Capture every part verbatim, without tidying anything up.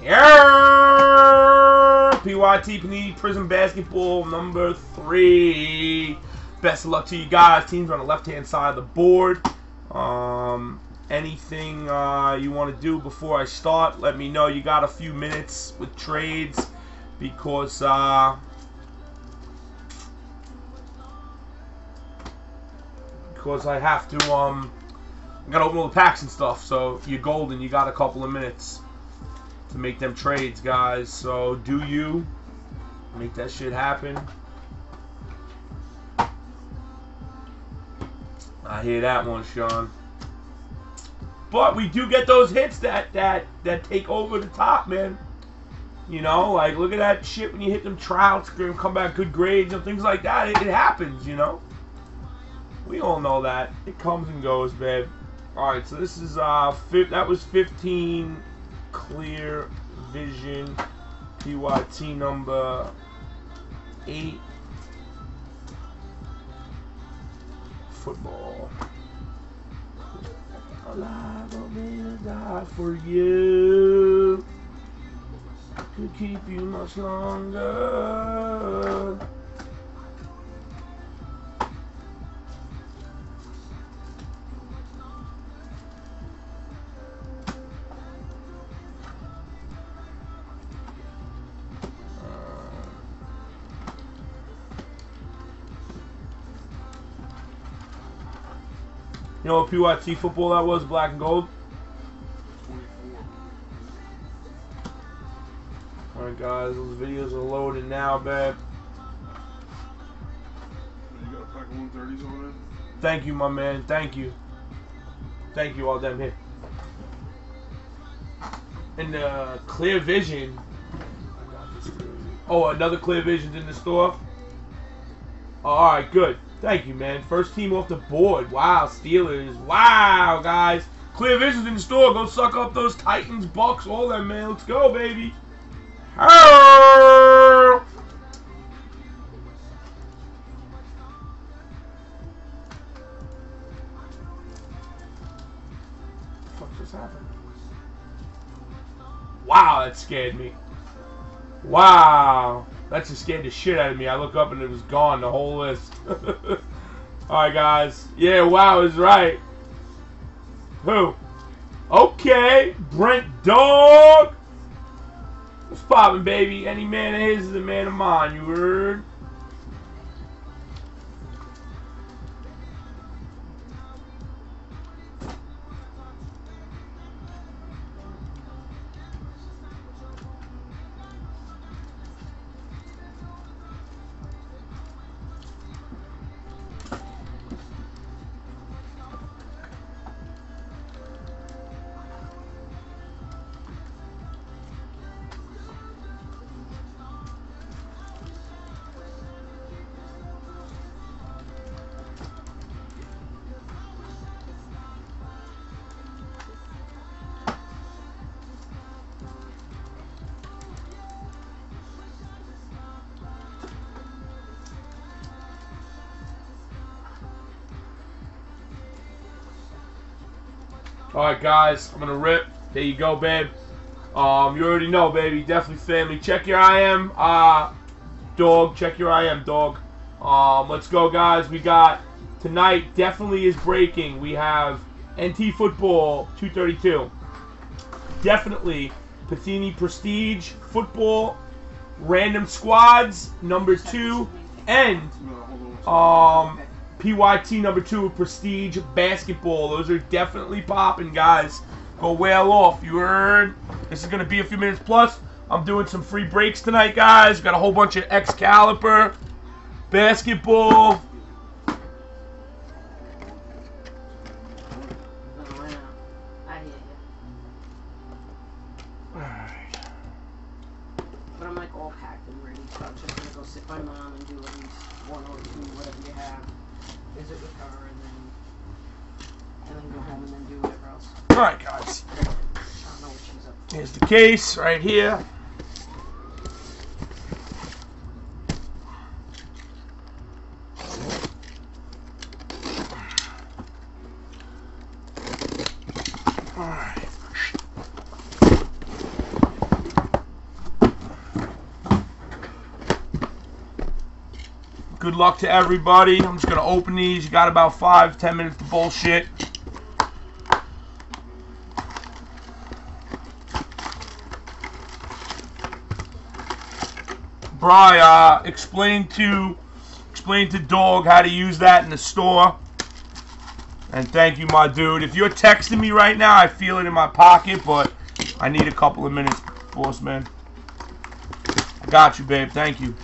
Yeah! P Y T Panini Prism Basketball number three. Best of luck to you guys. Teams on the left-hand side of the board. Um, anything uh, you want to do before I start, let me know. You got a few minutes with trades because uh, because I have to um I gotta open all the packs and stuff. So if you're golden, you got a couple of minutes to make them trades, guys. So do you make that shit happen? I hear that one, Sean. But we do get those hits that that that take over the top, man. You know, like look at that shit when you hit them Trouts, come back good grades and things like that. It, it happens, you know. We all know that it comes and goes, babe. All right, so this is uh, that was fifteen Clear Vision P Y T number eight. Football. Alive, I'm gonna die for you. Could keep you much longer. You know what P Y T football that was? Black and gold? twenty-four. Alright guys, those videos are loading now, babe. You got a pack of one thirties over there? Thank you, my man. Thank you. Thank you, all them here. And uh, Clear Vision. Oh, another Clear Vision's in the store? Oh, alright, good. Thank you, man. First team off the board. Wow, Steelers. Wow, guys. Clear Vision's in the store. Go suck up those Titans, Bucks, all that, man. Let's go, baby. Oh! What the fuck just happened? Wow, that scared me. Wow. That just scared the shit out of me. I look up and it was gone, the whole list. Alright, guys. Yeah, wow is right. Who? Okay. Brent Dog. What's poppin', baby? Any man of his is a man of mine, you heard? Alright, guys, I'm gonna rip. There you go, babe. Um, you already know, baby. Definitely family. Check your I M, uh, dog. Check your I M, dog. Um, let's go, guys. We got tonight. Definitely is breaking. We have N T Football two thirty-two. Definitely Panini Prestige Football Random Squads number two and um. P Y T number two, Prestige Basketball. Those are definitely popping, guys. Go whale off. You heard? This is going to be a few minutes plus. I'm doing some free breaks tonight, guys. Got a whole bunch of Excalibur, basketball. Alright. But I'm like all packed and ready, so I'm just going to go sit my mom and do at least one or two, whatever you have. Visit with her and then and then go home and then do whatever else. Alright, guys. I don't know what she's up to. Here's the case right here. Good luck to everybody. I'm just going to open these. You got about five, ten minutes to bullshit. Bri, uh, explain to, explain to Dog how to use that in the store. And thank you, my dude. If you're texting me right now, I feel it in my pocket, but I need a couple of minutes, boss man. I got you, babe. Thank you.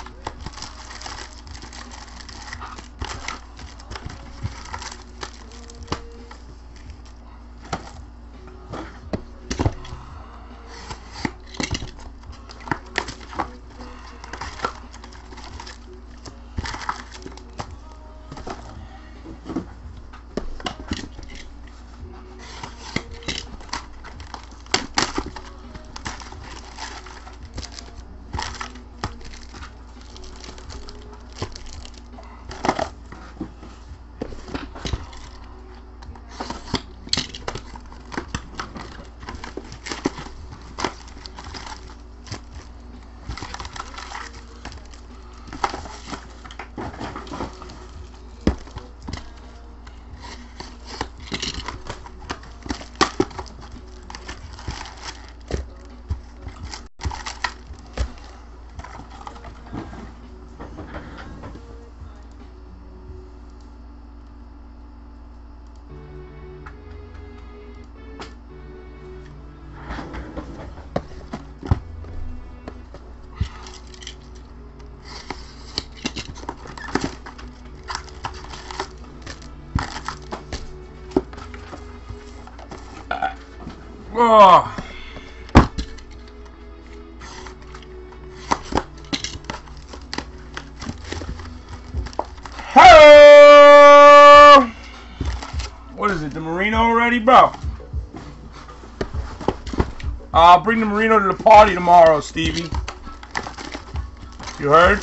Oh. Hello. What is it? The Merino already, bro? I'll bring the Merino to the party tomorrow, Stevie. You heard?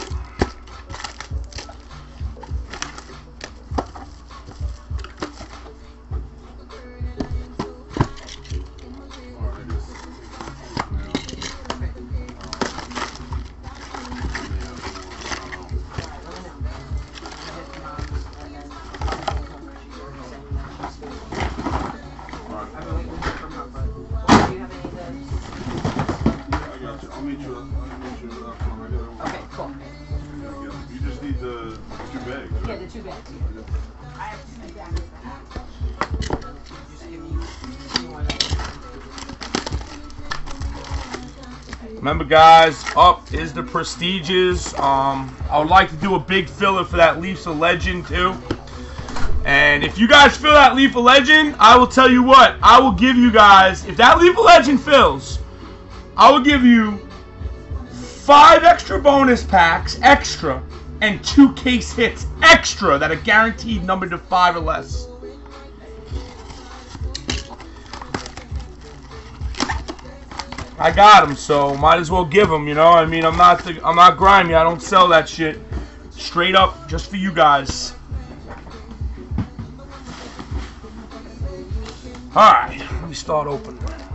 Remember, guys, up is the prestiges. Um, I would like to do a big filler for that Leafs of Legend, too. And if you guys fill that Leaf of Legend, I will tell you what. I will give you guys, if that Leaf of Legend fills, I will give you five extra bonus packs, extra, and two case hits, extra, that are guaranteed numbered to five or less. I got them, so might as well give them. You know, I mean, I'm not, the, I'm not grimy. I don't sell that shit. Straight up, just for you guys. All right, let me start opening.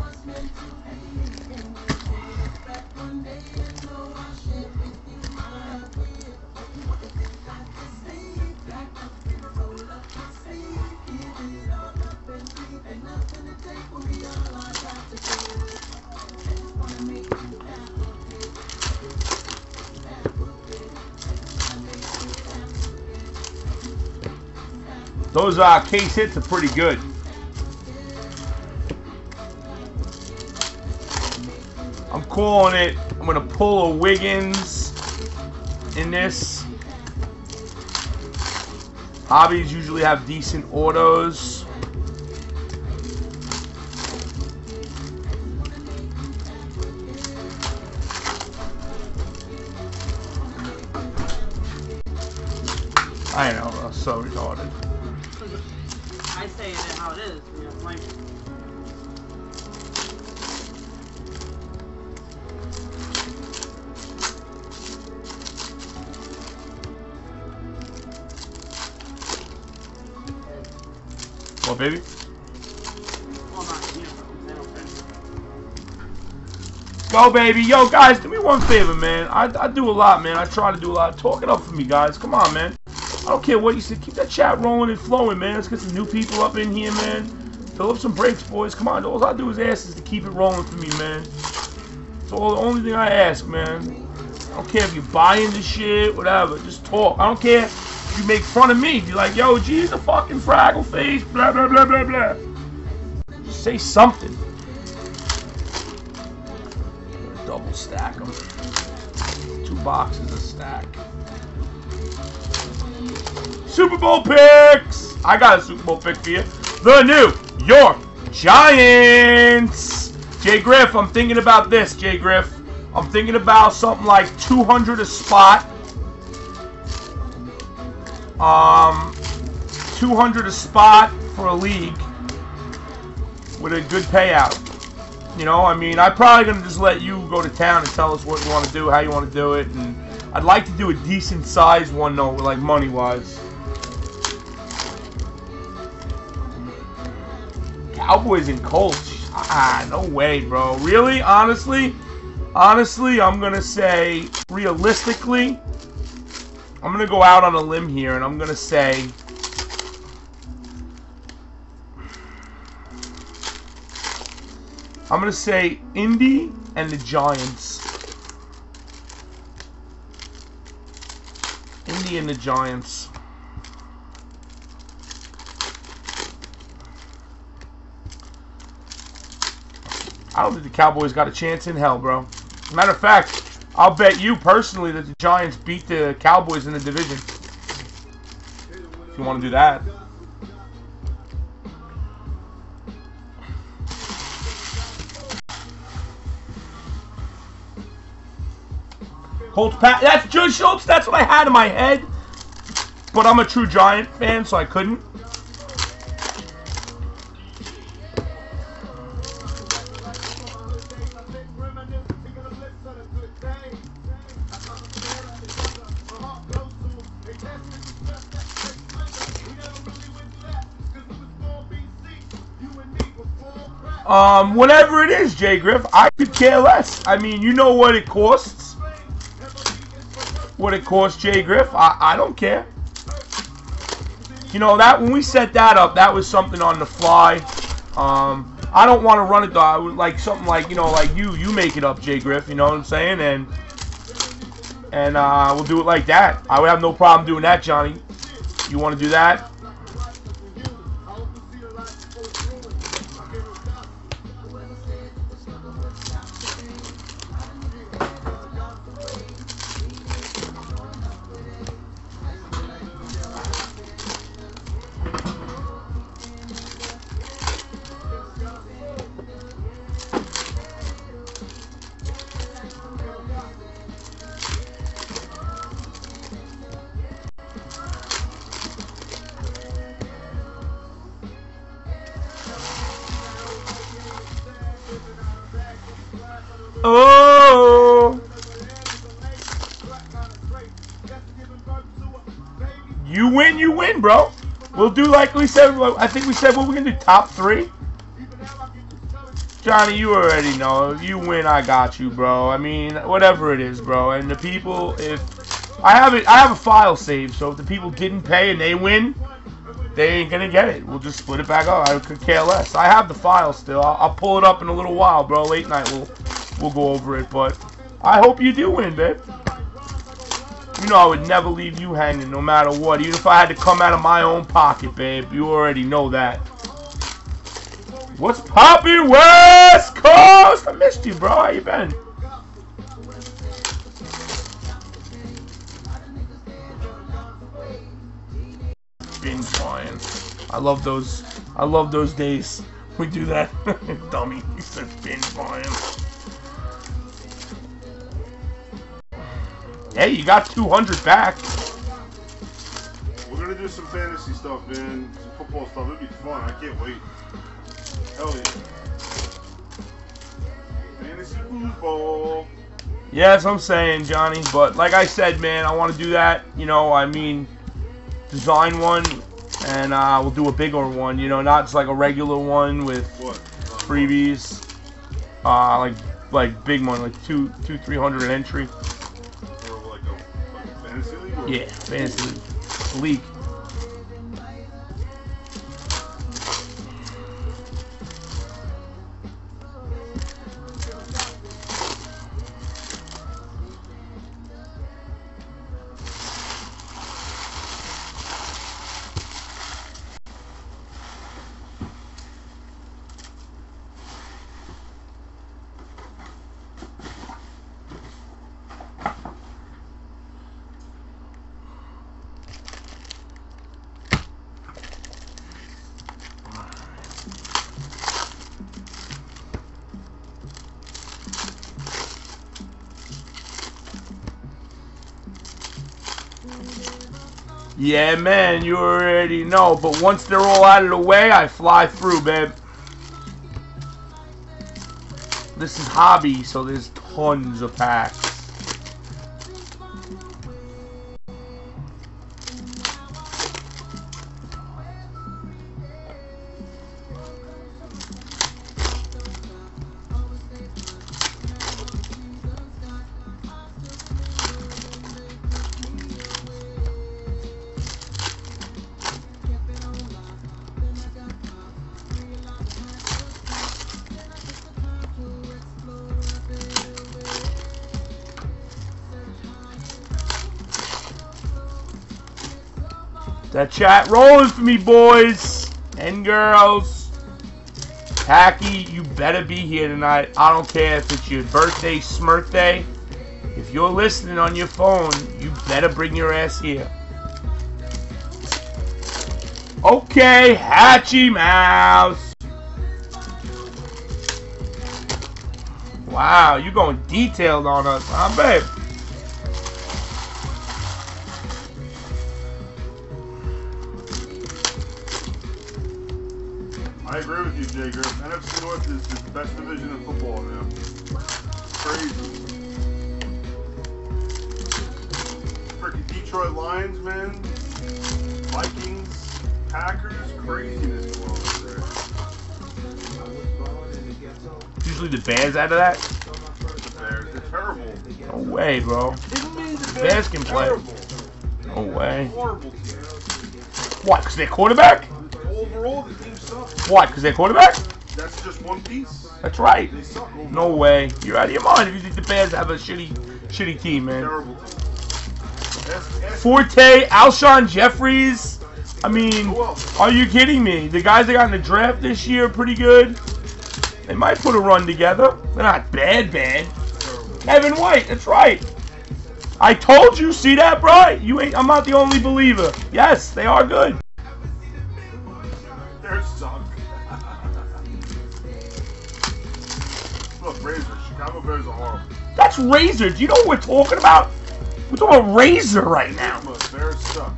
Those uh, case hits are pretty good. I'm calling it, I'm going to pull a Wiggins in this. Hobbies usually have decent autos. I know, bro. So retarded. I say it how it is. You know, like, What, baby? well, not you, they don't fit. Go, baby. Yo, guys, do me one favor, man. I, I do a lot, man. I try to do a lot. Talk it up for me, guys. Come on, man. I don't care what you say. Keep that chat rolling and flowing, man. Let's get some new people up in here, man. Fill up some breaks, boys. Come on. All I do is ask is to keep it rolling for me, man. It's all the only thing I ask, man. I don't care if you're buying the shit, whatever. Just talk. I don't care if you make fun of me. Be like, yo, geez, a fucking Fraggle face, blah, blah, blah, blah, blah. Just say something. Double stack them. Two boxes a stack. Super Bowl picks! I got a Super Bowl pick for you. The New York Giants! Jay Griff, I'm thinking about this, Jay Griff. I'm thinking about something like two hundred a spot. Um, two hundred a spot for a league with a good payout. You know, I mean, I'm probably going to just let you go to town and tell us what you want to do, how you want to do it. And I'd like to do a decent size one, though, like money-wise. Cowboys and Colts. Ah, no way, bro. Really? Honestly? Honestly, I'm going to say, realistically, I'm going to go out on a limb here, and I'm going to say... I'm going to say Indy and the Giants. Indy and the Giants. I don't think the Cowboys got a chance in hell, bro. Matter of fact, I'll bet you personally that the Giants beat the Cowboys in the division. If you want to do that. Colts, Pat. That's Joe Schultz. That's what I had in my head. But I'm a true Giant fan, so I couldn't. Um, whatever it is, Jay Griff, I could care less. I mean, you know what it costs. What it costs, Jay Griff. I, I don't care. You know, that when we set that up, that was something on the fly. Um, I don't want to run it, though. I would like something like, you know, like you, you make it up, Jay Griff. You know what I'm saying? And, and uh, we'll do it like that. I would have no problem doing that, Johnny. You want to do that? Oh! You win, you win, bro. We'll do like we said. I think we said what we're gonna do. Top three. Johnny, you already know. If you win, I got you, bro. I mean, whatever it is, bro. And the people, if I have it, I have a file saved. So if the people didn't pay and they win, they ain't gonna get it. We'll just split it back up. I could care less. I have the file still. I'll, I'll pull it up in a little while, bro. Late night, we'll we'll go over it. But I hope you do win, babe. You know I would never leave you hanging, no matter what. Even if I had to come out of my own pocket, babe. You already know that. What's poppin', West Coast? I missed you, bro. How you been? Been flying. I love those. I love those days. We do that. Dummy. He said been flying. Hey, you got two hundred back. We're gonna do some fantasy stuff, man. Some football stuff. It'll be fun. I can't wait. Hell yeah. Fantasy football. Yeah, that's what I'm saying, Johnny. But like I said, man, I want to do that. You know, I mean, design one, and uh, we'll do a bigger one. You know, not just like a regular one with What? freebies. Uh, like like big one, like two two three hundred an entry. Or like a, like a fantasy league? Or Yeah, fantasy league. this leak. Yeah, man, you already know. But once they're all out of the way, I fly through, babe. This is hobby, so there's tons of packs. That chat rolling for me, boys and girls. Tacky, you better be here tonight. I don't care if it's your birthday, smirthday. If you're listening on your phone, you better bring your ass here. Okay, Hatchy Mouse. Wow, you're going detailed on us, huh, babe? I agree with you, Jay Griff. N F C North is the best division in football now. Crazy. Freaking Detroit Lions, man. Vikings, Packers, craziness going on there. Usually the Bears out of that? The Bears, they're terrible. No way, bro. Kidding me? The Bears Bears can are play. terrible. No way. Horrible team. What, because they're quarterback? Overall, the team sucks. What, because they're quarterback? That's just one piece. That's right. They suck overall. No way. You're out of your mind if you think the Bears have a shitty, shitty team, man. Terrible team. Ask, ask Forte, Alshon Jeffries. I mean, Who else? are you kidding me? The guys that got in the draft this year are pretty good. They might put a run together. They're not bad, bad. Terrible. Kevin White, that's right. I told you, see that, bro? You ain't. I'm not the only believer. Yes, they are good. They're suck. Look, Razor. Chicago Bears are horrible. That's Razor. Do you know what we're talking about? We're talking about Razor right now. Look, Bears suck.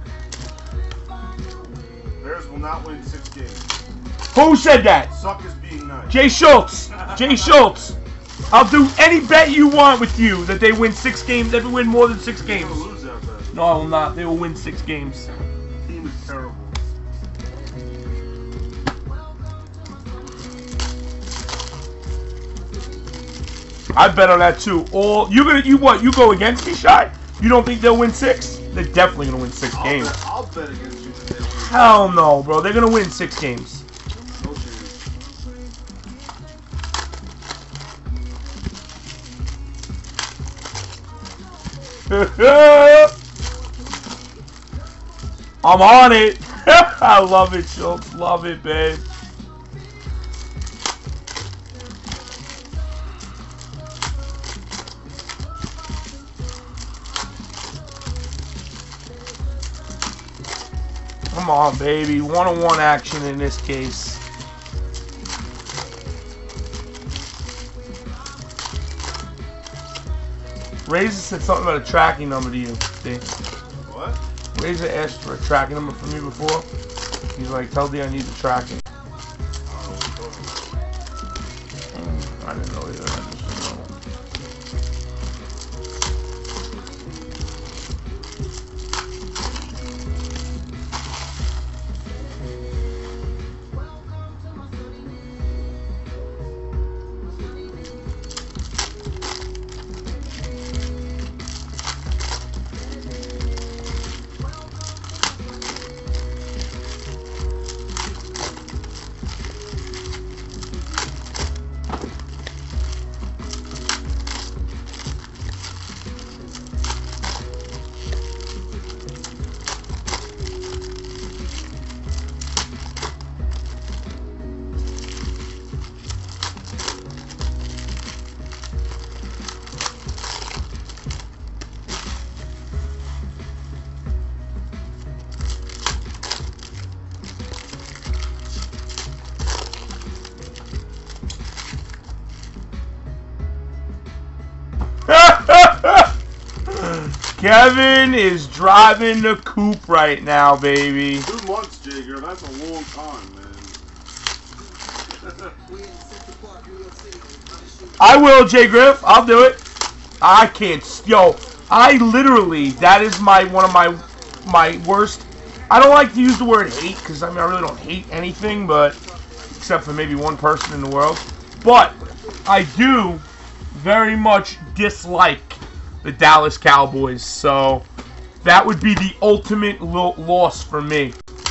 Bears will not win six games. Who said that? Suck is being nice. Jay Schultz. Jay Schultz. I'll do any bet you want with you that they win six games. They win more than six They're games. gonna lose that bet. No, I will not. They will win six games. The team is terrible. I bet on that too. All you gonna you what? You go against me, Shy? You don't think they'll win six? They're definitely gonna win six I'll games. bet, I'll bet against you that they win. Hell no, bro. They're gonna win six games. No chance. I'm on it. I love it, Schultz. Love it, babe. Come on, baby. One-on-one action in this case. Razor said something about a tracking number to you. See? What? Razor asked for a tracking number from me before. He's like, tell D I need the tracking. I don't know what you're talking about. Mm, I didn't know either. I just didn't know. Kevin is driving the coupe right now, baby. Two months, Jagger. That's a long time, man. I will, Jay Griff. I'll do it. I can't. Yo, I literally, that is my one of my my worst. I don't like to use the word hate because I mean I really don't hate anything, but except for maybe one person in the world. But I do very much dislike the Dallas Cowboys. So that would be the ultimate lo loss for me.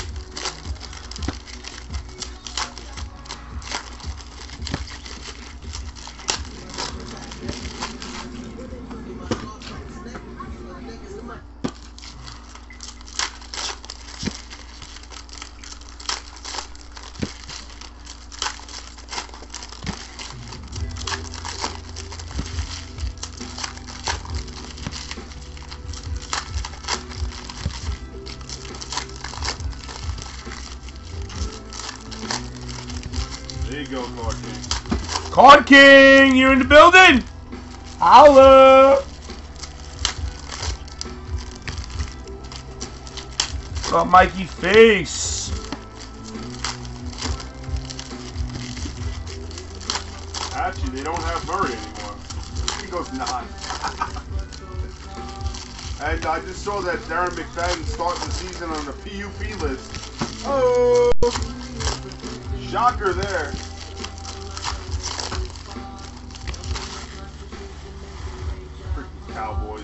There you go, Card King. Card King, you're in the building. Holla. What's up, Mikey Face? Actually, they don't have Murray anymore. He goes nine. And I just saw that Darren McFadden starting the season on the P U P list. Oh, shocker there. Freaking Cowboys.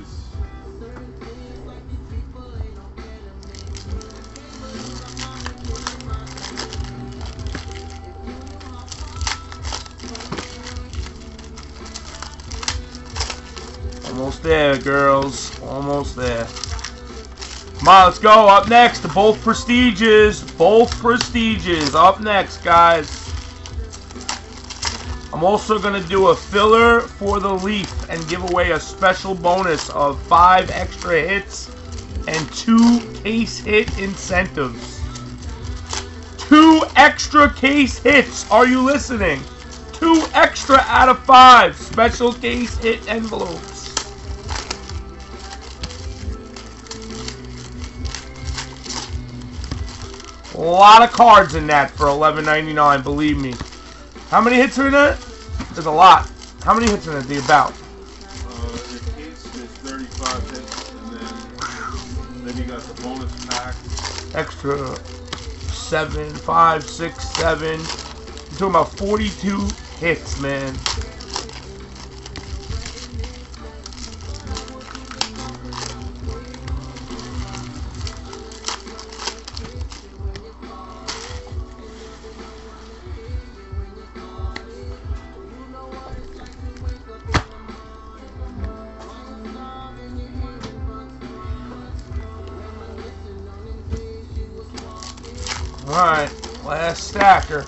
Almost there, girls. Almost there. Come on, let's go. Up next, both prestiges. Both prestiges. Up next, guys. I'm also going to do a filler for the Leaf and give away a special bonus of five extra hits and two case hit incentives. Two extra case hits. Are you listening? Two extra out of five special case hit envelopes. A lot of cards in that for eleven ninety-nine, believe me. How many hits are in that? There's a lot. How many hits in it? The about? Uh, the case is thirty-five hits, and then, then you got the bonus pack. Extra seven, five, six, seven. You're talking about forty-two hits, man. Alright, last stacker.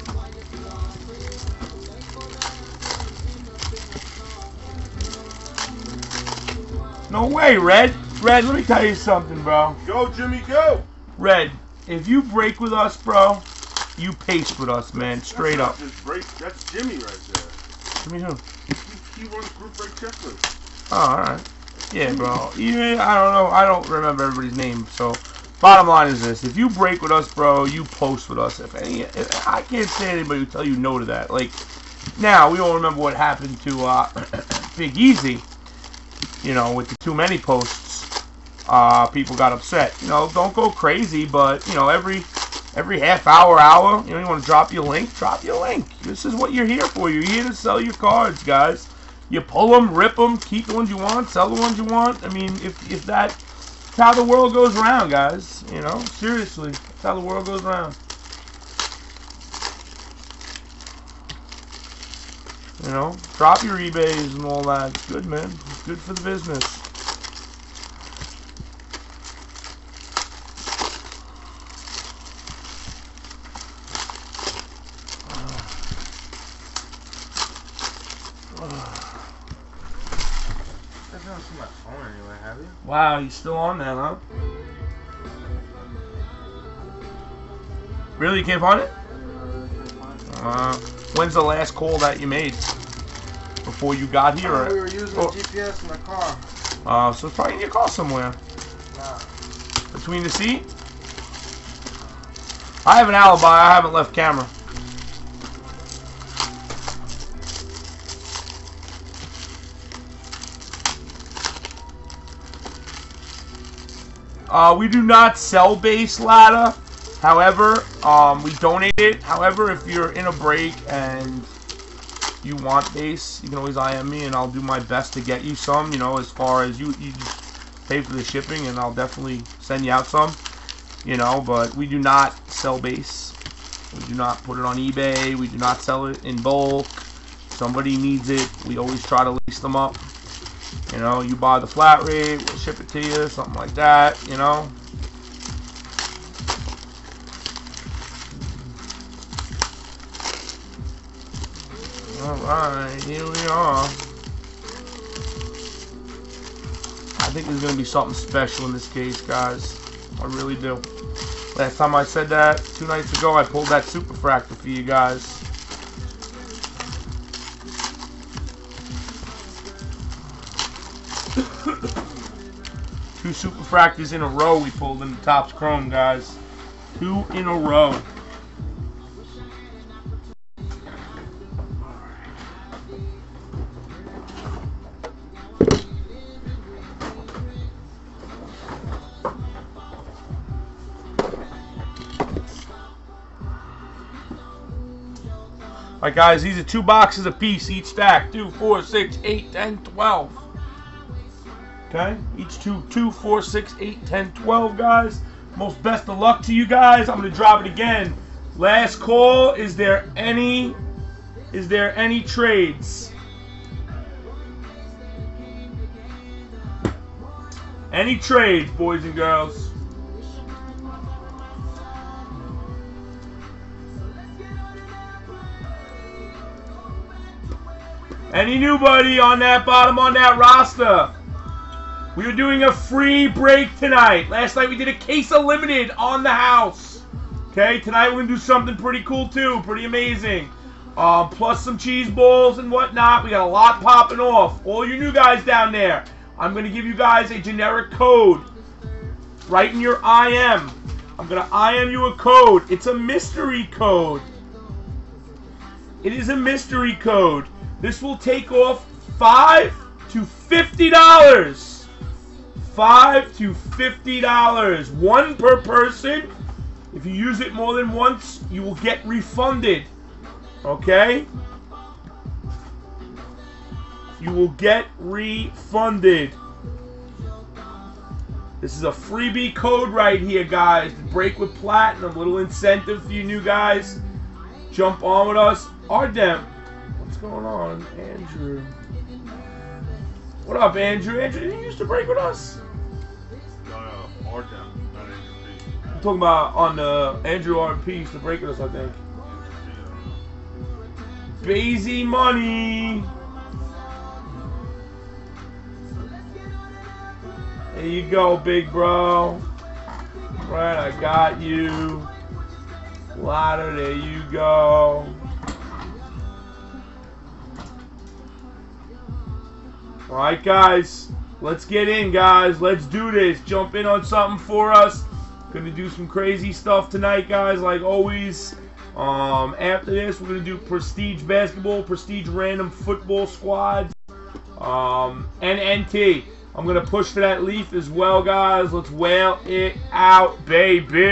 No way, Red. Red, let me tell you something, bro. Go, Jimmy, go! Red, if you break with us, bro, you pace with us, man. Straight that's up. not just break, that's Jimmy right there. Let me know. He, he runs group break checklist. Oh, alright. Yeah, bro. Even, I don't know. I don't remember everybody's name, so... Bottom line is this: if you break with us, bro, you post with us. If any, if, I can't say anybody who tell you no to that. Like, now we all remember what happened to uh, Big Easy. You know, with the too many posts, uh, people got upset. You know, don't go crazy, but you know, every every half hour, hour, you know, you want to drop your link, drop your link. This is what you're here for. You're here to sell your cards, guys. You pull them, rip them, keep the ones you want, sell the ones you want. I mean, if if that. That's how the world goes around, guys. You know, seriously. That's how the world goes around. You know, drop your eBays and all that. It's good, man. It's good for the business. Wow, you still on that, huh? Really, you can't find it? Uh, when's the last call that you made? Before you got here? Oh, or, we were using or, the G P S in the car. Uh, so it's probably in your car somewhere. Nah. Between the seat? I have an alibi. I haven't left camera. Uh, we do not sell base ladder. However, um, we donate it. However, if you're in a break and you want base, you can always I M me and I'll do my best to get you some. You know, as far as you, you just pay for the shipping and I'll definitely send you out some. You know, but we do not sell base. We do not put it on eBay. We do not sell it in bulk. Somebody needs it. We always try to lease them up. You know, you buy the flat rate, we'll ship it to you, something like that, you know. Alright, here we are. I think there's going to be something special in this case, guys. I really do. Last time I said that, two nights ago, I pulled that Super Fractor for you guys. Two Super Fractors in a row we pulled in the Topps Chrome, guys. Two in a row. Alright guys, these are two boxes apiece, each stack. Two, four, six, eight, ten, twelve. Okay, each two, two, four, six, eight, ten, twelve, guys. Most best of luck to you guys. I'm gonna drop it again. Last call. Is there any? Is there any trades? Any trades, boys and girls? Any newbody on that bottom on that roster? We are doing a free break tonight. Last night we did a case of limited on the house. Okay, tonight we're going to do something pretty cool too. Pretty amazing. Um, plus some cheese balls and whatnot. We got a lot popping off. All you new guys down there, I'm going to give you guys a generic code. Right in your I M. I'm going to I M you a code. It's a mystery code. It is a mystery code. This will take off five to fifty dollars. Five to fifty dollars, one per person. If you use it more than once, you will get refunded. Okay? You will get refunded. This is a freebie code right here, guys. The break with Platinum, little incentive for you new guys. Jump on with us. Ardem, what's going on, Andrew? What up, Andrew? Andrew, did you used to break with us? No, no, Ardem, not Andrew P. I'm talking about on the Andrew R P used to break with us, I think. Bazy money. There you go, big bro. Right, I got you. Ladder, there you go. Alright guys, let's get in guys, let's do this. Jump in on something for us. Gonna do some crazy stuff tonight guys, like always. Um, after this we're gonna do Prestige Basketball, Prestige Random Football Squads, um, and N T. I'm gonna push for that Leaf as well guys. Let's whale it out, baby.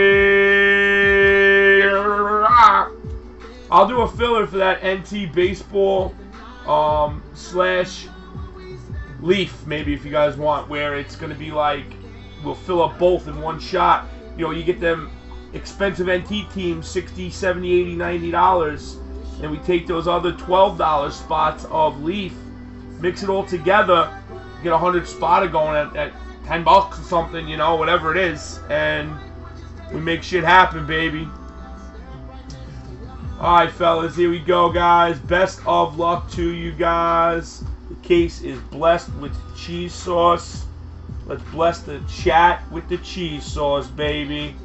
I'll do a filler for that N T Baseball um, slash Leaf, maybe, if you guys want, where it's going to be like, we'll fill up both in one shot. You know, you get them expensive N T teams, sixty, seventy, eighty, ninety dollars, and we take those other twelve dollar spots of Leaf, mix it all together, get a hundred spotter going at, at ten bucks or something, you know, whatever it is, and we make shit happen, baby. Alright, fellas, here we go, guys. Best of luck to you guys. The case is blessed with cheese sauce. Let's bless the chat with the cheese sauce, baby.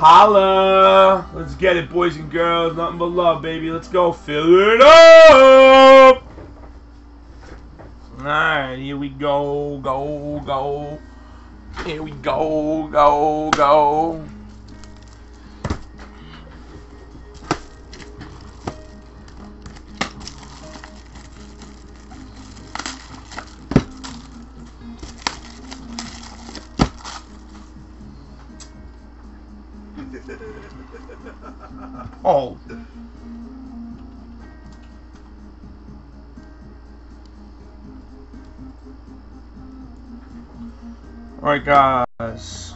Holla! Let's get it, boys and girls. Nothing but love, baby. Let's go. Fill it up! Alright, here we go. Go, go. Here we go. Go, go. Oh. Alright, guys.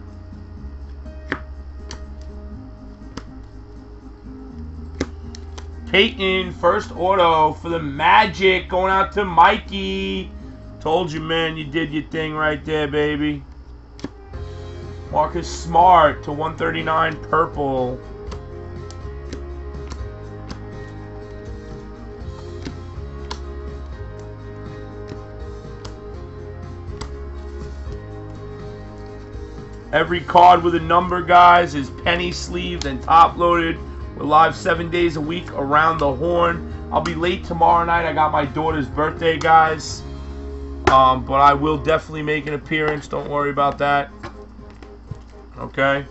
Peyton, first auto for the Magic, going out to Mikey. Told you, man, you did your thing right there, baby. Marcus Smart to one thirty-nine, purple. Every card with a number, guys, is penny sleeved and top loaded. We're live seven days a week around the horn. I'll be late tomorrow night. I got my daughter's birthday, guys. Um, but I will definitely make an appearance. Don't worry about that. Okay.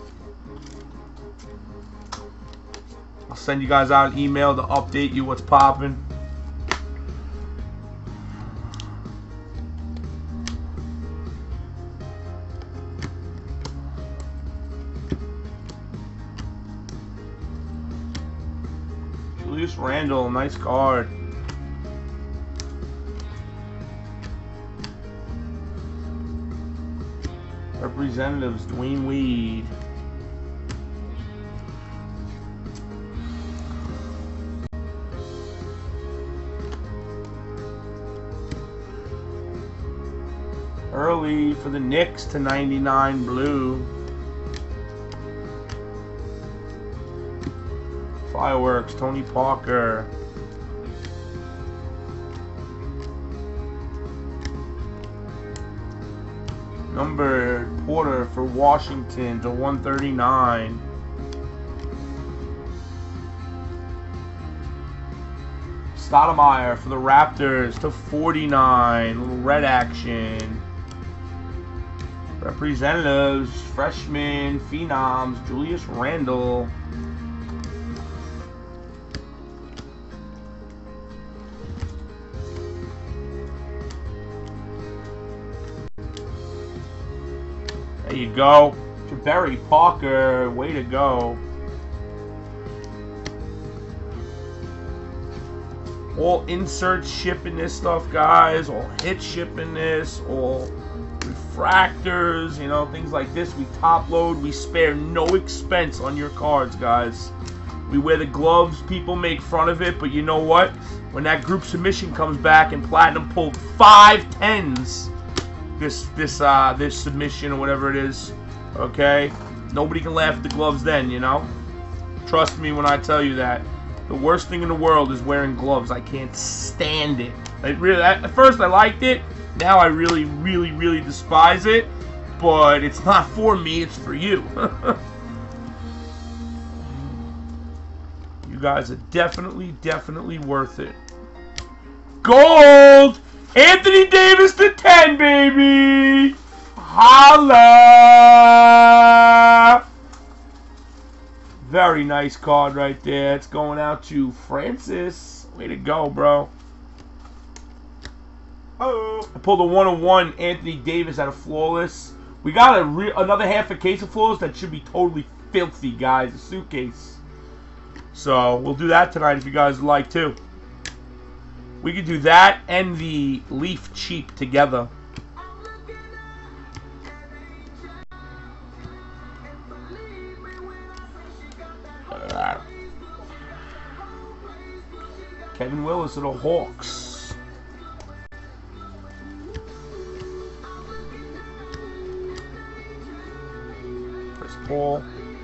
I'll send you guys out an email to update you what's popping. Julius Randle, nice card. Representatives, Dwayne Wade. Early for the Knicks to ninety-nine, blue. Fireworks, Tony Parker. Numbered Porter for Washington to one thirty-nine. Stoudemire for the Raptors to forty-nine. Little red action. Representatives, freshmen, phenoms, Julius Randle. There you go. Jabari Parker, way to go. All insert shipping this stuff, guys. All hit shipping this. All refractors, you know, things like this. We top load. We spare no expense on your cards, guys. We wear the gloves. People make fun of it, but you know what? When that group submission comes back and Platinum pulled five tens, this this uh this submission or whatever it is, okay, nobody can laugh at the gloves then, you know. Trust me when I tell you that. The worst thing in the world is wearing gloves. I can't stand it. I really at first I liked it. Now I really really really despise it. But it's not for me, it's for you. You guys are definitely definitely worth it. Gold! Anthony Davis to ten, baby! Holla! Very nice card right there. It's going out to Francis. Way to go, bro. Oh. I pulled a one oh one Anthony Davis out of Flawless. We got a re another half a case of Flawless that should be totally filthy, guys. A suitcase. So, we'll do that tonight if you guys would like to. We could do that and the Leaf Cheap together. Uh, Kevin Willis of the Hawks. Chris Paul.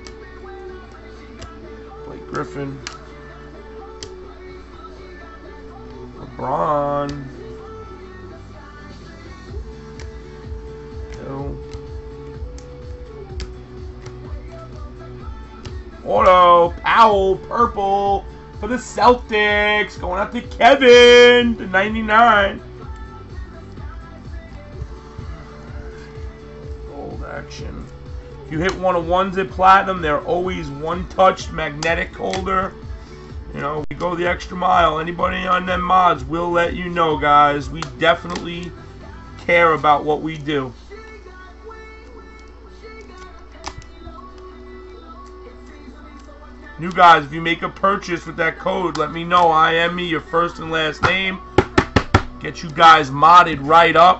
Blake Griffin. LeBron. Hill. Auto, Powell, purple for the Celtics. Going out to Kevin, to ninety-nine. Gold action. If you hit one of ones at Platinum, they're always one-touched magnetic holder. You know, we go the extra mile. Anybody on them mods, we'll let you know, guys. We definitely care about what we do. You guys, if you make a purchase with that code, let me know. I am me, your first and last name. Get you guys modded right up.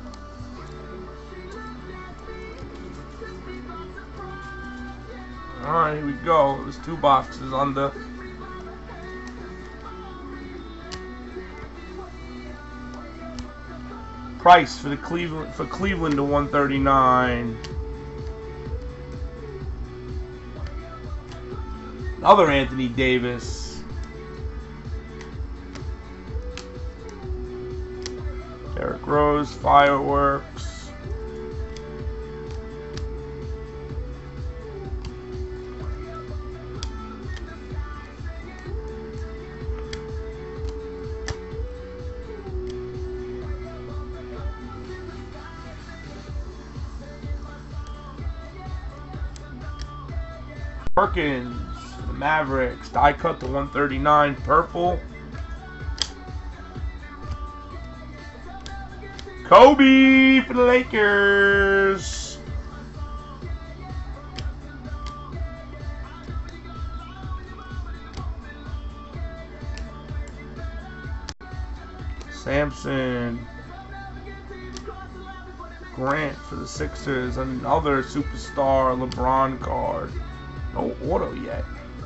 Alright, here we go. There's two boxes on the... price for the Cleveland for Cleveland to one thirty-nine. Another Anthony Davis. Derrick Rose, fireworks. Perkins. Mavericks, die cut to one thirty-nine, purple. Kobe for the Lakers. Sampson. Grant for the Sixers, another superstar LeBron card. No auto yet.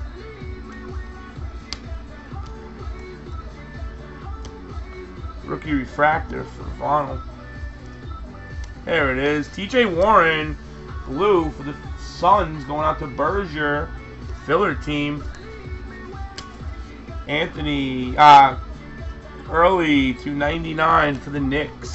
Rookie refractor for Vonald. There it is. T J Warren, blue for the Suns, going out to Berger, filler team. Anthony, uh, early to ninety-nine for the Knicks.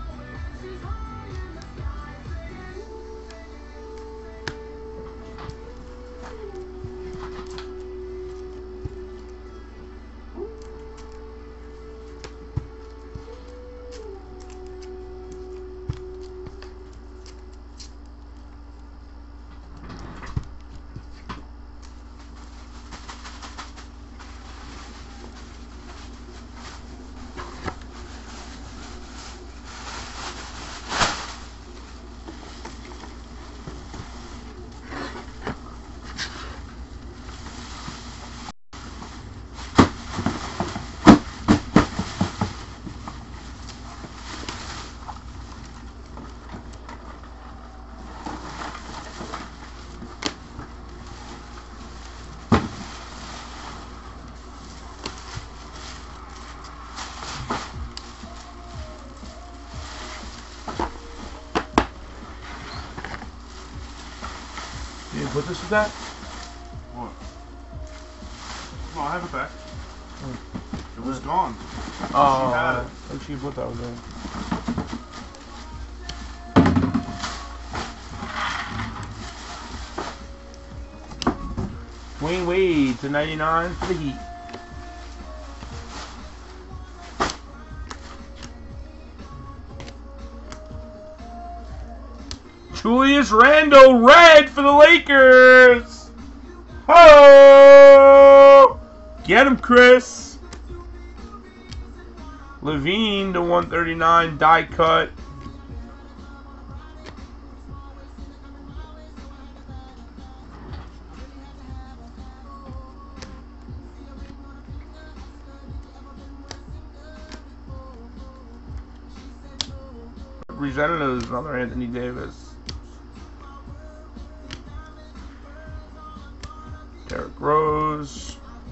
You didn't put this with that? What? No, I have it back. Hmm. It was gone. Oh, She had it. oh, she put that was there. Dwayne Wade to ninety-nine for the Heat. Julius Randle, red for the Lakers. Oh, get him, Chris. Levine to one thirty-nine, die cut. Representatives, another Anthony Davis. Derrick Rose.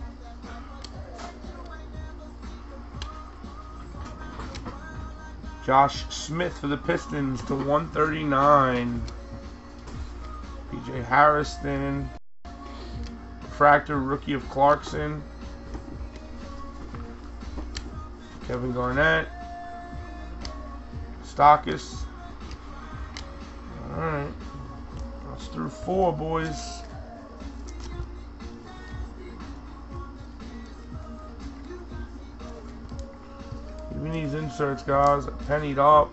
Josh Smith for the Pistons to one thirty-nine. P J Harrison. Refractor rookie of Clarkson. Kevin Garnett. Stockus. Alright. That's through four, boys. Even these inserts, guys, are pennied up.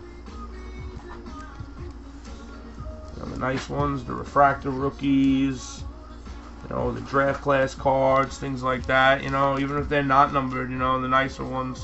You know, the nice ones, the refractor rookies, you know, the draft class cards, things like that. You know, even if they're not numbered, you know, the nicer ones.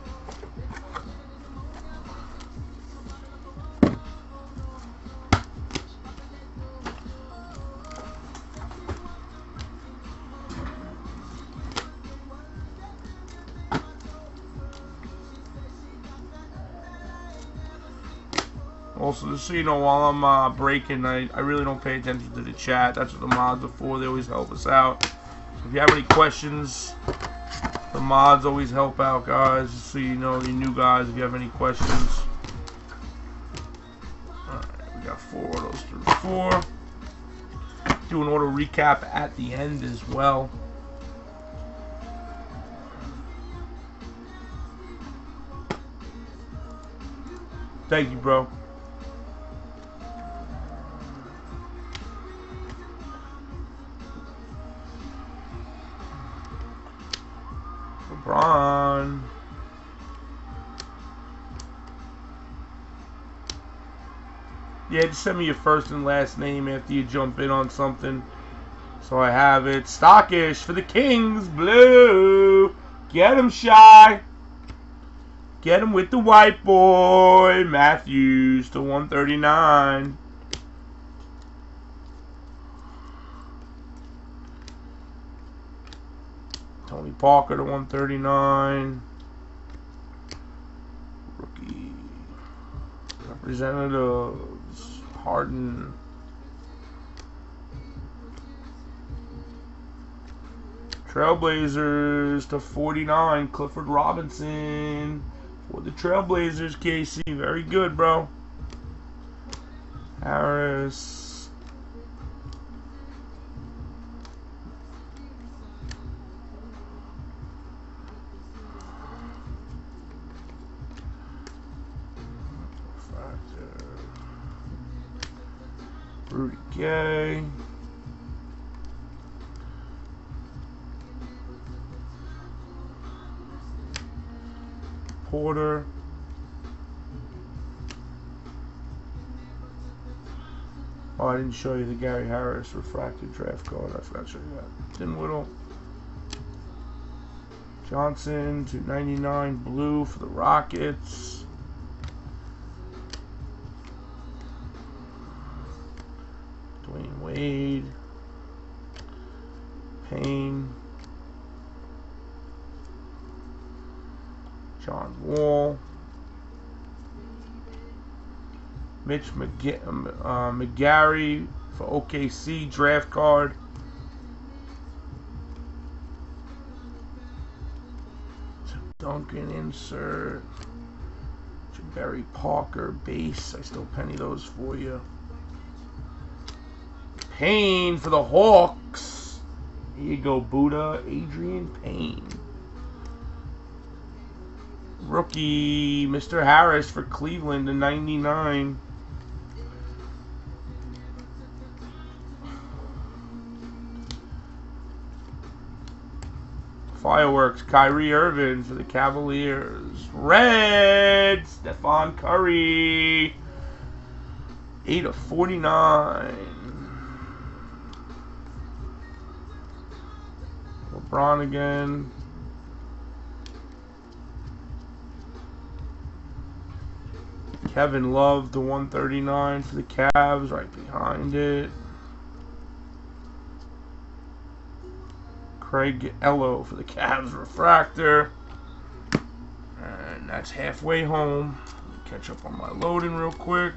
Also, just so you know, while I'm uh, breaking, I, I really don't pay attention to the chat. That's what the mods are for. They always help us out. So if you have any questions, the mods always help out, guys. Just so you know, you new guys, if you have any questions. Alright, we got four autos through four. Do an auto recap at the end as well. Thank you, bro. LeBron. Yeah, just send me your first and last name after you jump in on something. So I have it. Stockish for the Kings. Blue. Get him, Shy. Get him with the white boy. Matthews to one thirty-nine. Tony Parker to one thirty-nine. Rookie. Representatives. Harden. Trailblazers to forty-nine. Clifford Robinson for the Trailblazers, K C. Very good, bro. Harris. Rudy Gay. Porter. Oh, I didn't show you the Gary Harris refracted draft card. I forgot to show you that. Dinwiddie. Johnson to ninety-nine blue for the Rockets. Dwayne Wade, Payne, John Wall, Mitch McG uh, McGarry for O K C draft card. Duncan insert. Jabari Parker base. I still penny those for you. Payne for the Hawks. Here you go, Buddha. Adrian Payne. Rookie, Mister Harris for Cleveland to ninety-nine. Fireworks, Kyrie Irving for the Cavaliers. Red, Stephon Curry. eight of forty-nine. LeBron again. Kevin Love to one thirty-nine for the Cavs, right behind it. Craig Ello for the Cavs refractor. And that's halfway home. Catch up on my loading real quick.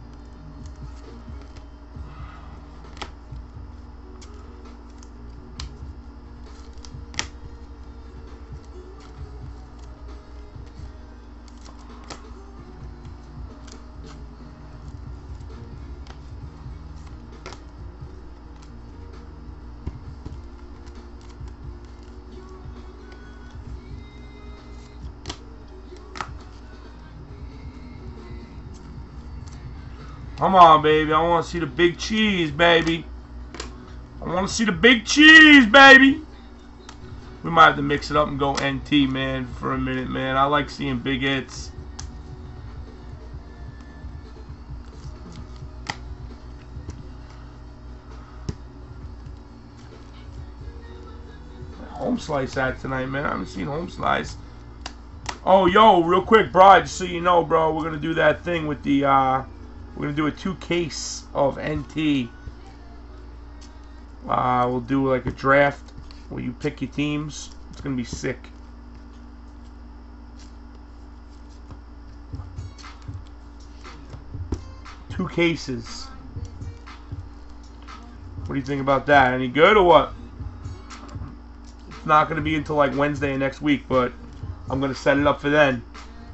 Come on, baby. I want to see the big cheese, baby. I want to see the big cheese, baby. We might have to mix it up and go N T, man, for a minute, man. I like seeing big hits. Home Slice at tonight, man. I haven't seen Home Slice. Oh, yo, real quick, bro, just so you know, bro, we're going to do that thing with the, uh, we're going to do a two case of N T. Uh, we'll do like a draft where you pick your teams. It's going to be sick. Two cases. What do you think about that? Any good or what? It's not going to be until like Wednesday next week, but I'm going to set it up for then.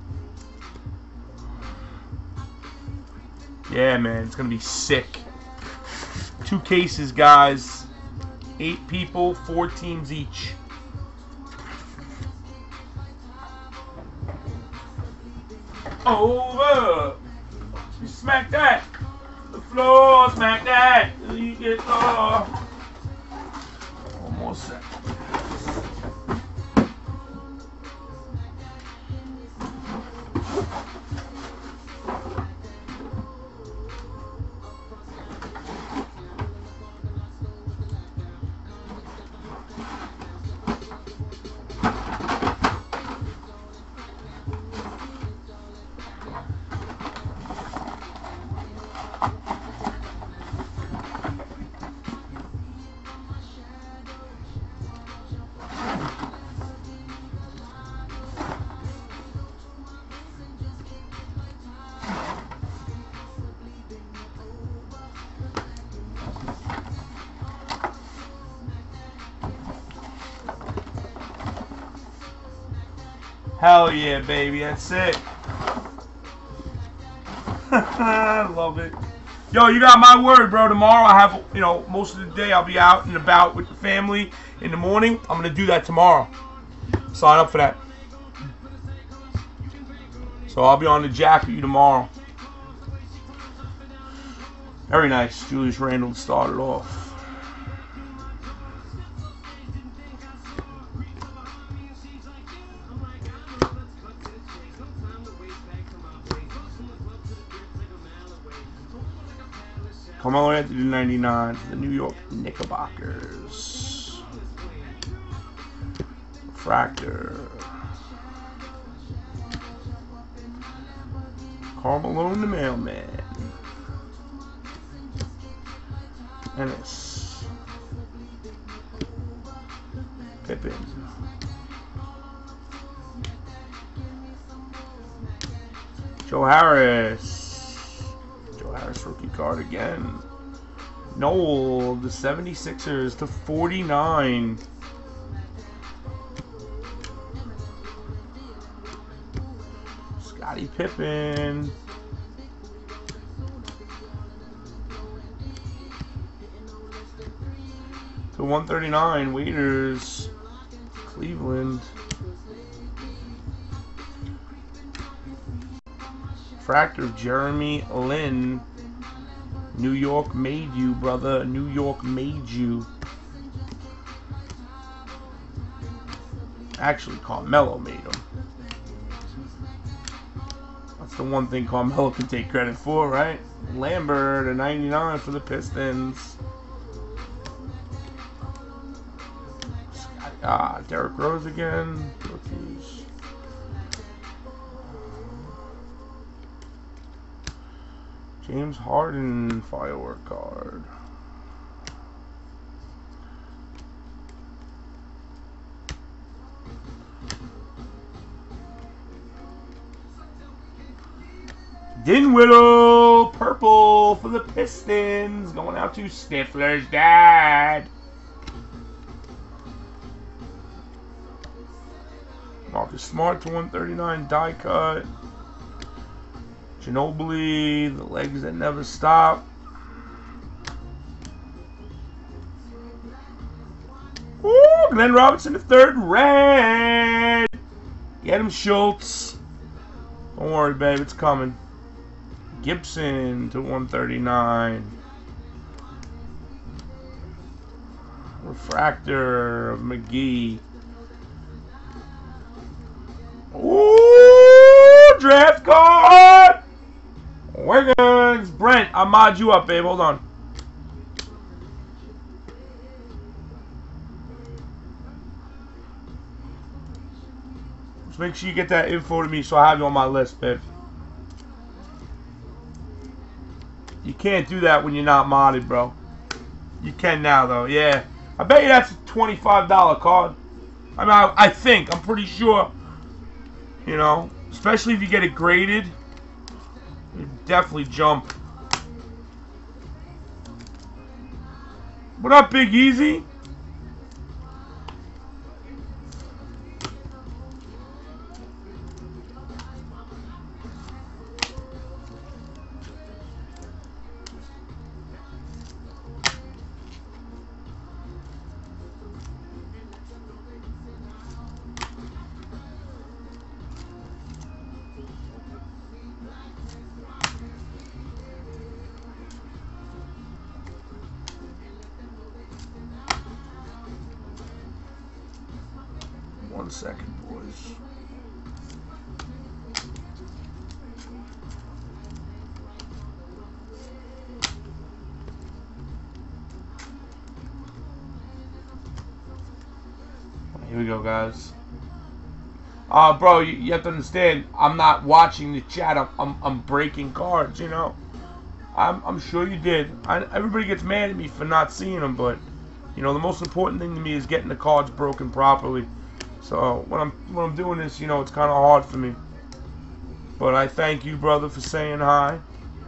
Yeah, man, it's going to be sick. Two cases, guys. Eight people, four teams each. Over. You smack that. The floor, smack that. You get the. One more second. Hell yeah, baby, that's it. I love it. Yo, you got my word, bro. Tomorrow I have, you know, most of the day I'll be out and about with the family. In the morning, I'm going to do that tomorrow. Sign up for that. So I'll be on the jack with you tomorrow. Very nice. Julius Randle started off. Carmelo Anthony ninety-nine for the New York Knickerbockers. Refractor. Carmelo the Mailman. Ennis. Pippen. Joe Harris. Joe Harris rookie card again. Noel, the seventy-sixers to forty-nine. Scottie Pippen. To one thirty-nine, Waiters. Cleveland. Fractor of Jeremy Lin. New York made you, brother. New York made you. Actually, Carmelo made him. That's the one thing Carmelo can take credit for, right? Lambert, a ninety-nine for the Pistons. Ah, Derrick Rose again. Rookies. James Harden firework card. Dinwiddie, purple for the Pistons. Going out to Stifler's dad. Marcus Smart to one thirty-nine die cut. Ginobili, the legs that never stop. Ooh, Glenn Robinson, the third red. Get him, Schultz. Don't worry, babe, it's coming. Gibson to one thirty-nine. Refractor of McGee. Wiggins. Brent, I'll mod you up, babe. Hold on. Just make sure you get that info to me so I have you on my list, babe. You can't do that when you're not modded, bro. You can now, though. Yeah. I bet you that's a twenty-five dollar card. I mean, I, I think. I'm pretty sure. You know, especially if you get it graded. You definitely jump. What up, Big Easy? One second, boys. Here we go, guys. Uh, bro, you, you have to understand, I'm not watching the chat. I'm, I'm, I'm breaking cards, you know? I'm, I'm sure you did. I, everybody gets mad at me for not seeing them, but, you know, the most important thing to me is getting the cards broken properly. So when I'm when I'm doing this, you know, it's kind of hard for me. But I thank you, brother, for saying hi.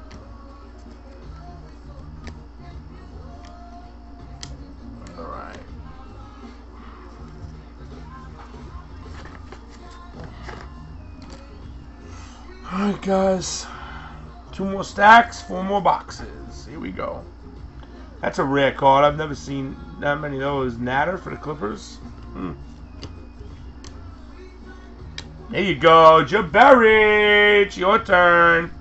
All right. All right, guys. Two more stacks, four more boxes. Here we go. That's a rare card. I've never seen that many of those. Natter for the Clippers. Hmm. There you go, Jabari. It's your turn.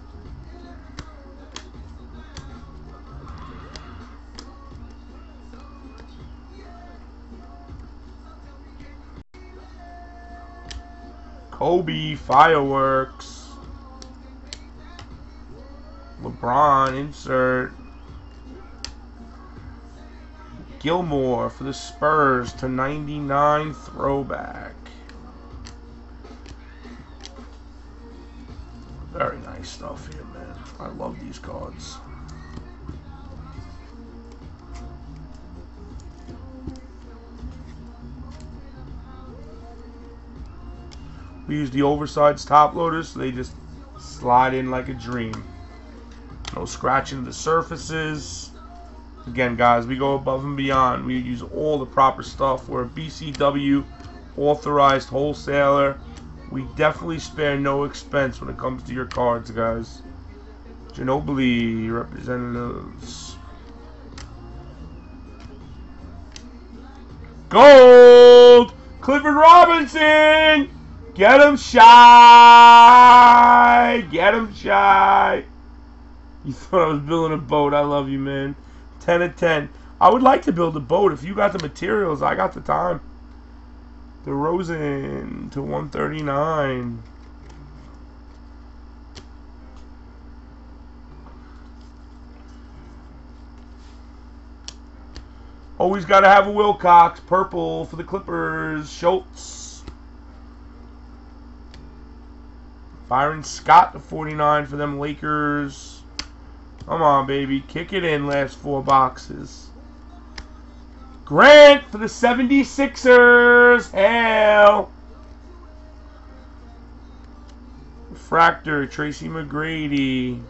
Kobe, fireworks. LeBron, insert. Gilmore for the Spurs to ninety-nine throwback. Very nice stuff here, man. I love these cards. We use the oversized top loaders, so they just slide in like a dream. No scratching of the surfaces. Again, guys, we go above and beyond. We use all the proper stuff. We're a B C W authorized wholesaler. We definitely spare no expense when it comes to your cards, guys. Ginobili representatives. Gold! Clifford Robinson! Get him shy! Get him shy! You thought I was building a boat. I love you, man. ten of ten. I would like to build a boat. If you got the materials, I got the time. DeRozan to one thirty-nine. Always got to have a Wilcox. Purple for the Clippers. Schultz. Byron Scott to forty-nine for them Lakers. Come on, baby. Kick it in last four boxes. Grant for the seventy-sixers. Hell. Refractor, Tracy McGrady.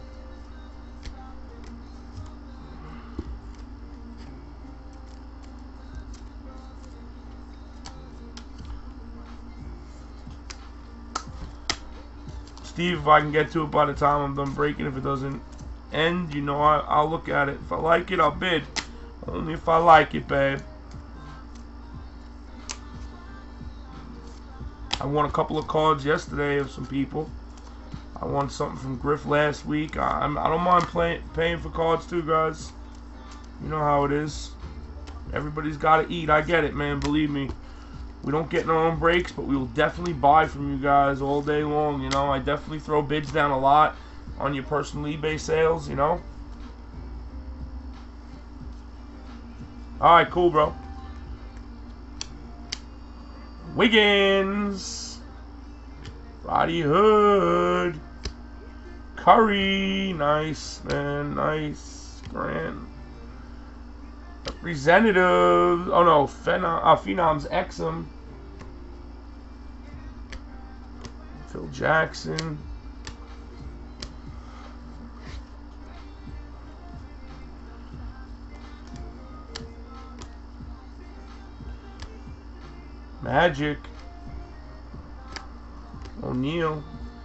Steve, if I can get to it by the time I'm done breaking, if it doesn't end, you know I, I'll look at it. If I like it, I'll bid. Only if I like it, babe. I won a couple of cards yesterday of some people. I won something from Griff last week. I, I'm, I don't mind play, paying for cards too, guys. You know how it is. Everybody's got to eat. I get it, man. Believe me. We don't get in our own breaks, but we will definitely buy from you guys all day long. You know, I definitely throw bids down a lot. on your personal eBay sales, you know. Alright, cool, bro. Wiggins. Roddy Hood. Curry. Nice, man. Nice. Grant. Representative. Oh, no. Phenom, uh, Phenoms Exum. Phil Jackson. Magic. O'Neal.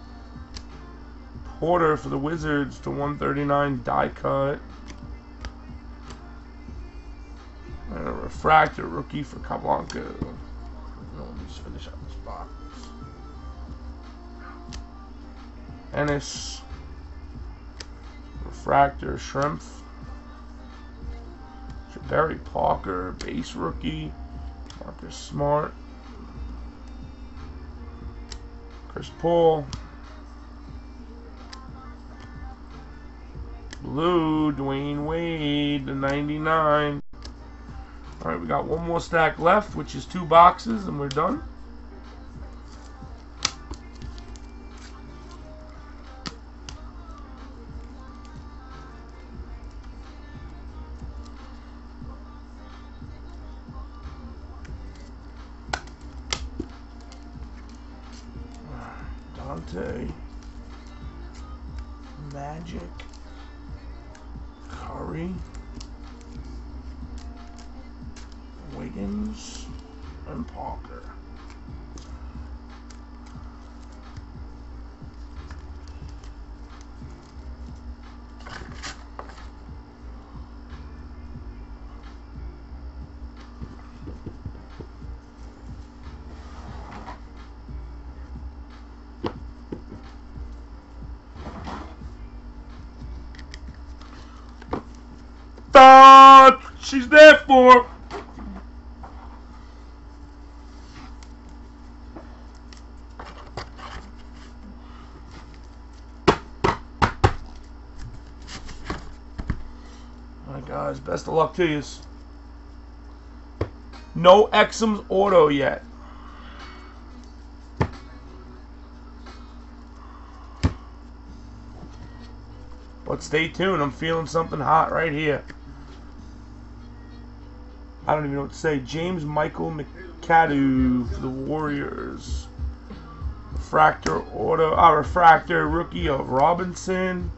Porter for the Wizards to one thirty-nine die cut. And a refractor rookie for Cablanca. No, let me just finish up this box. Ennis. Refractor Shrimp. Jabari Parker, base rookie. Marcus Smart. Chris Paul. Blue, Dwayne Wade, the ninety-nine. Alright, we got one more stack left, which is two boxes, and we're done. Dante, Magic, Curry, Wiggins, and Parker. Thought she's there for. Alright, guys, best of luck to you. No Exum's auto yet. But stay tuned, I'm feeling something hot right here. I don't even know what to say. James Michael McAdoo for the Warriors. Refractor auto, ah, refractor rookie of Robinson.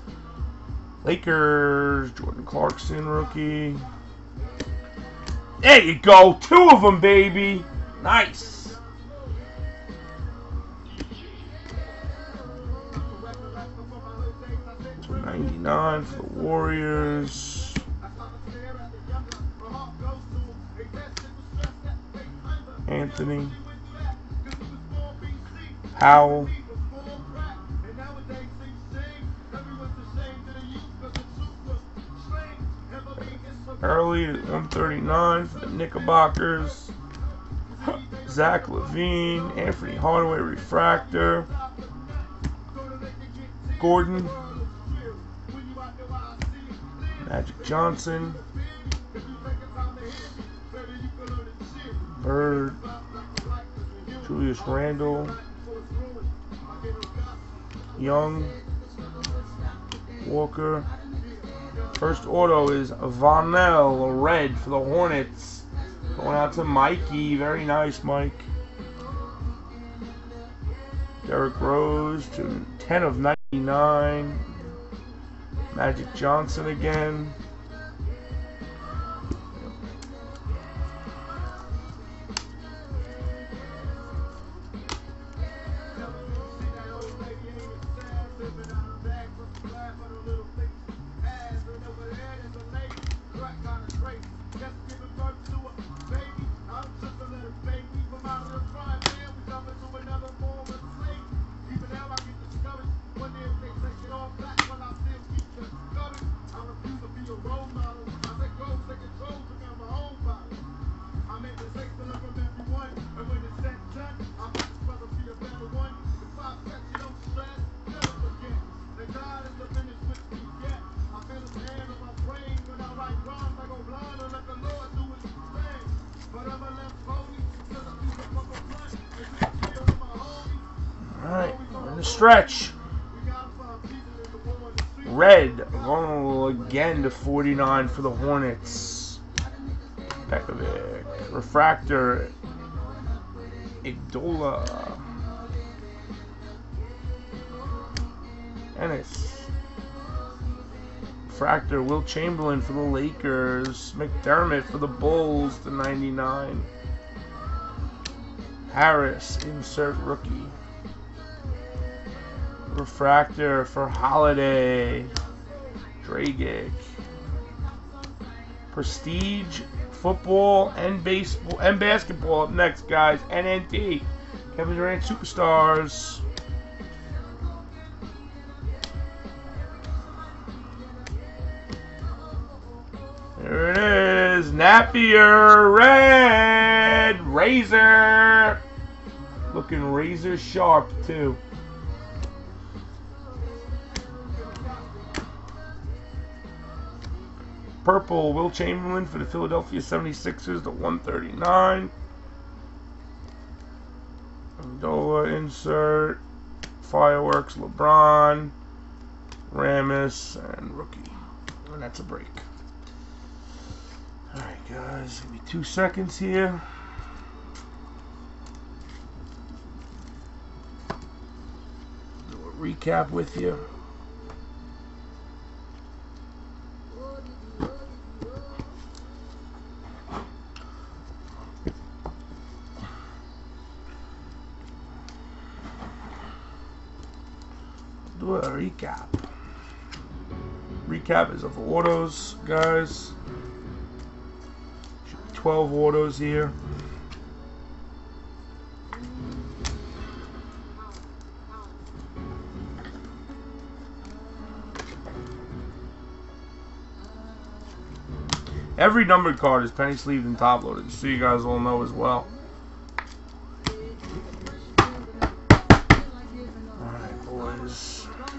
Lakers, Jordan Clarkson rookie. There you go, two of them, baby. Nice. ninety-nine for the Warriors. Anthony Howell. Early at one thirty-nine for the Knickerbockers. Zach Levine, Anthony Hardaway refractor. Gordon. Magic Johnson. Bird. Julius Randle. Young. Walker. First auto is Vonell, red for the Hornets. Going out to Mikey. Very nice, Mike. Derrick Rose to ten of ninety-nine. Magic Johnson again. the stretch. Red, going again to forty-nine for the Hornets. Pekovic. Refractor, Igdola. Ennis. Refractor, Will Chamberlain for the Lakers. McDermott for the Bulls, the ninety-nine. Harris, insert rookie. Refractor for Holiday. Dragic. Prestige, football, and baseball, and basketball up next, guys. N N T. Kevin Durant Superstars. There it is. Napier red. Razor. Looking razor sharp, too. Purple, Will Chamberlain for the Philadelphia seventy-sixers, the one thirty-nine. Amendola insert. Fireworks, LeBron. Ramos, and rookie. And that's a break. Alright, guys. Give me two seconds here. Do a recap with you. Do a recap. Recap is of autos, guys. twelve autos here. Every numbered card is penny sleeved and top loaded, so you guys all know as well. Alright, boys.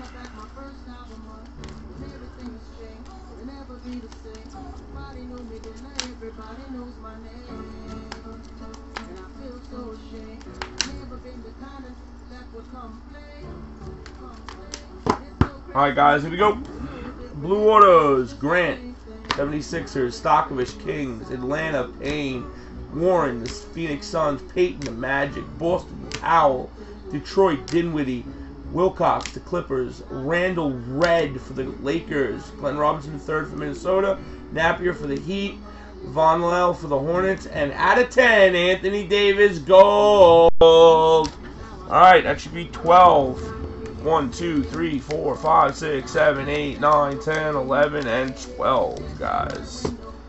Alright, guys, here we go. Blue autos, Grant, seventy-sixers, Stokovich, Kings, Atlanta, Payne, Warren, the Phoenix Suns, Peyton, the Magic, Boston, Powell, Detroit, Dinwiddie, Wilcox, the Clippers, Randall, red for the Lakers, Glenn Robinson, the third for Minnesota, Napier for the Heat, Von Lell for the Hornets, and out of ten, Anthony Davis, gold. Alright, that should be twelve. one, two, three, four, five, six, seven, eight, nine, ten, eleven, and twelve, guys.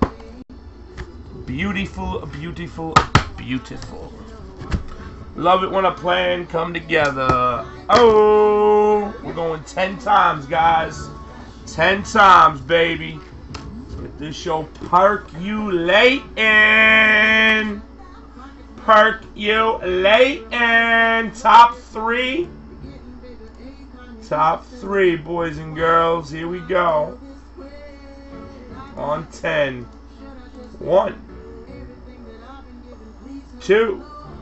Beautiful, beautiful, beautiful. Love it when a plan come together. Oh, we're going ten times, guys. ten times, baby. Get this show percolating. Percolating. Top three. Top three, boys and girls. Here we go. On ten. One. Two.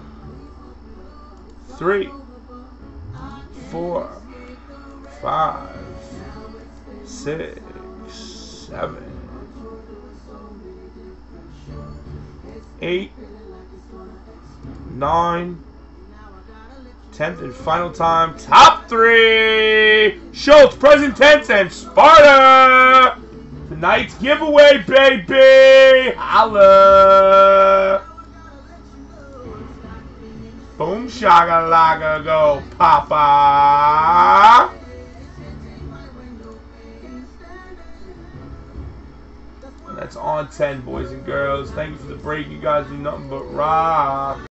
Three. Four. Five. Six. Seven. Eight. Nine. Tenth and final time. Top three. Schultz, present tense, and Sparta. Tonight's giveaway, baby. Holla. Boom shakalaka, go Papa. And that's on ten, boys and girls. Thank you for the break. You guys do nothing but rock.